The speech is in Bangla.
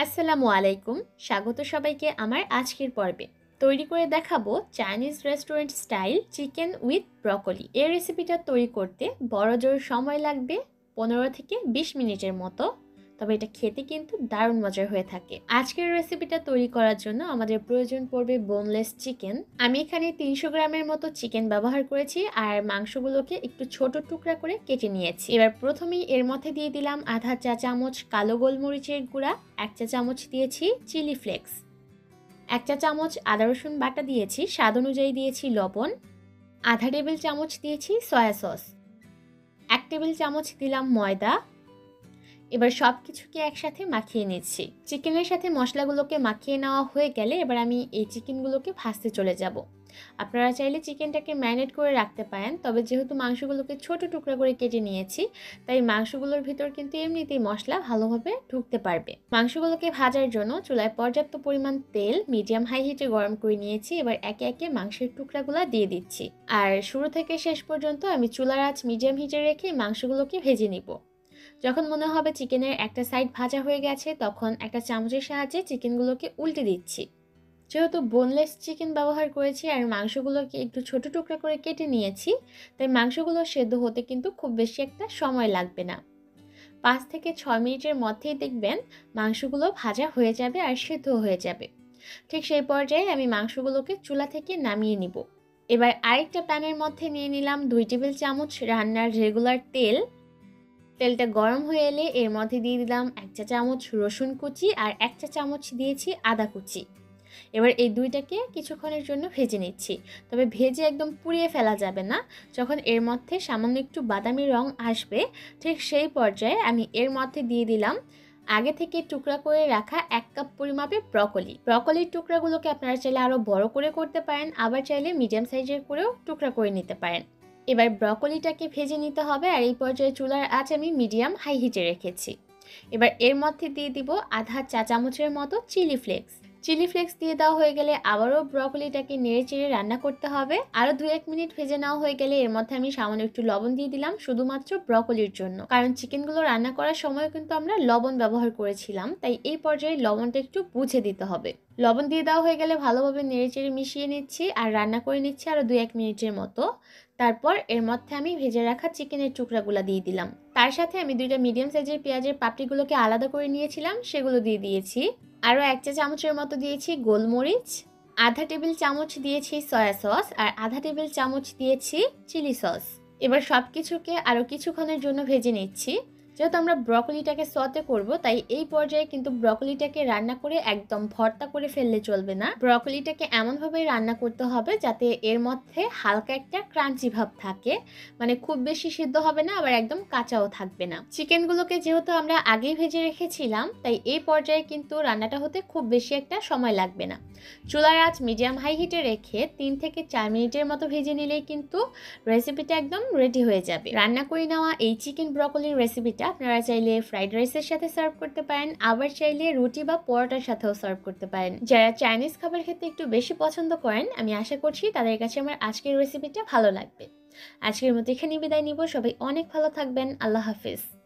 আসসালামু আলাইকুম। স্বাগত সবাইকে আমার আজকের পর্বে। তৈরি করে দেখাবো Chinese restaurant style chicken with broccoli. এই রেসিপিটা তৈরি করতে বড়জোর সময় লাগবে 15 থেকে 20 মিনিটের মতো। তবে এটা খেতে কিন্তু দারুণ মজার হয়ে থাকে। আজকের রেসিপিটা তৈরি করার জন্য আমাদের প্রয়োজন পড়বে বোনলেস চিকেন। আমি এখানে 300 গ্রামের মতো চিকেন ব্যবহার করেছি আর মাংসগুলোকে একটু ছোট টুকরা করে কেটে নিয়েছি। এবার প্রথমেই এর মধ্যে দিয়ে দিলাম আধা চা চামচ কালো গোলমরিচের গুঁড়া, 1 চা চামচ দিয়েছি চিলি ফ্লেক্স, 1 চা চামচ আদা রসুন বাটা দিয়েছি, স্বাদ অনুযায়ী দিয়েছি লবণ, আধা টেবিল চামচ দিয়েছি সয়া সস, 1 টেবিল চামচ দিলাম ময়দা। এবার সব কিছুকে একসাথে মাখিয়ে নিচ্ছি। চিকেনের সাথে মশলাগুলোকে মাখিয়ে নেওয়া হয়ে গেলে এবার আমি এই চিকেনগুলোকে ভাজতে চলে যাব। আপনারা চাইলে চিকেনটাকে ম্যারিনেট করে রাখতে পারেন, তবে যেহেতু মাংসগুলোকে ছোট টুকরা করে কেটে নিয়েছি তাই মাংসগুলোর ভিতর কিন্তু এমনিতেই মশলা ভালোভাবে ঢুকতে পারবে। মাংসগুলোকে ভাজার জন্য চুলায় পর্যাপ্ত পরিমাণ তেল মিডিয়াম হাই হিটে গরম করে নিয়েছি। এবার একে একে মাংসের টুকরাগুলো দিয়ে দিচ্ছি আর শুরু থেকে শেষ পর্যন্ত আমি চুলার আঁচ মিডিয়াম হিটে রেখে মাংসগুলোকে ভেজে নিব। যখন মনে হবে চিকেনের একটা সাইড ভাজা হয়ে গেছে তখন একটা চামচের সাহায্যে চিকেনগুলোকে উল্টে দিচ্ছি। যেহেতু বোনলেস চিকেন ব্যবহার করেছি আর মাংসগুলোকে একটু ছোট টুকরা করে কেটে নিয়েছি তাই মাংসগুলো সেদ্ধ হতে কিন্তু খুব বেশি একটা সময় লাগবে না। 5 থেকে 6 মিনিটের মধ্যেই দেখবেন মাংসগুলো ভাজা হয়ে যাবে আর সেদ্ধ হয়ে যাবে। ঠিক সেই পর্যায়ে আমি মাংসগুলোকে চুলা থেকে নামিয়ে নিব। এবার আরেকটা প্যানের মধ্যে নিয়ে নিলাম 2 টেবিল চামচ রান্নার রেগুলার তেল। তেলটা গরম হয়ে এলে এর মধ্যে দিয়ে দিলাম 1 চা চামচ রসুন কুচি আর 1 চা চামচ দিয়েছি আদা কুচি। এবার এই দুইটাকে কিছুক্ষণের জন্য ভেজে নিচ্ছি, তবে ভেজে একদম পুড়িয়ে ফেলা যাবে না। যখন এর মধ্যে সামান্য একটু বাদামি রং আসবে ঠিক সেই পর্যায়ে আমি এর মধ্যে দিয়ে দিলাম আগে থেকে টুকরা করে রাখা 1 কাপ পরিমাপে ব্রকলি। ব্রকলির টুকরাগুলোকে আপনারা চাইলে আরও বড় করে করতে পারেন, আবার চাইলে মিডিয়াম সাইজের করেও টুকরা করে নিতে পারেন। এবার ব্রকলিটাকে ভেজে নিতে হবে আর এই পর্যায়ে চুলার আঁচ আমি মিডিয়াম হাই হিটে রেখেছি। এবার এর মধ্যে দিয়ে দিব আধা চা চামচের মতো চিলি ফ্লেক্স। চিলি ফ্লেক্স দিয়ে দেওয়া হয়ে গেলে আবারও ব্রকলিটাকে নেড়ে চেড়ে রান্না করতে হবে। আরও 2-1 মিনিট ভেজে নেওয়া হয়ে গেলে এর মধ্যে আমি সামান্য একটু লবণ দিয়ে দিলাম শুধুমাত্র ব্রকলির জন্য, কারণ চিকেনগুলো রান্না করার সময় কিন্তু আমরা লবণ ব্যবহার করেছিলাম, তাই এই পর্যায়ে লবণটা একটু বুঝে দিতে হবে। লবণ দিয়ে দেওয়া হয়ে গেলে ভালোভাবে নেড়ে চেড়ে মিশিয়ে নিচ্ছি আর রান্না করে নিচ্ছি আরও 2-1 মিনিটের মতো। তারপর এর মধ্যে আমি ভেজে রাখা চিকেনের টুকরাগুলো দিয়ে দিলাম। তার সাথে আমি 2টা মিডিয়াম সাইজের পেঁয়াজের পাপড়িগুলোকে আলাদা করে নিয়েছিলাম, সেগুলো দিয়ে দিয়েছি। আরও 1 চা চামচের মতো দিয়েছি গোলমরিচ, আধা টেবিল চামচ দিয়েছি সয়া সস আর আধা টেবিল চামচ দিয়েছি চিলি সস। এবার সব কিছুকে আরও কিছুক্ষণের জন্য ভেজে নিচ্ছি। যেহেতু আমরা ব্রকলিটাকে সতে করব তাই এই পর্যায়ে কিন্তু ব্রকলিটাকে রান্না করে একদম ভর্তা করে ফেললে চলবে না। ব্রকলিটাকে এমনভাবে রান্না করতে হবে যাতে এর মধ্যে হালকা একটা ক্রাঞ্চি ভাব থাকে, মানে খুব বেশি সিদ্ধ হবে না আবার একদম কাঁচাও থাকবে না। চিকেনগুলোকে যেহেতু আমরা আগেই ভেজে রেখেছিলাম তাই এই পর্যায়ে কিন্তু রান্নাটা হতে খুব বেশি একটা সময় লাগবে না। চুলার আঁচ মিডিয়াম হাই হিটে রেখে 3 থেকে 4 মিনিটের মতো ভেজে নিলেই কিন্তু রেসিপিটা একদম রেডি হয়ে যাবে। রান্না করে নেওয়া এই চিকেন ব্রকলির রেসিপিটা আপনারা চাইলে ফ্রাইড রাইসের সাথে সার্ভ করতে পারেন, আবার চাইলে রুটি বা পরোটার সাথেও সার্ভ করতে পারেন। যারা চাইনিজ খাবার খেতে একটু বেশি পছন্দ করেন আমি আশা করছি তাদের কাছে আমার আজকের রেসিপিটা ভালো লাগবে। আজকের মতো এখানেই বিদায় নিব। সবাই অনেক ভালো থাকবেন। আল্লাহ হাফিজ।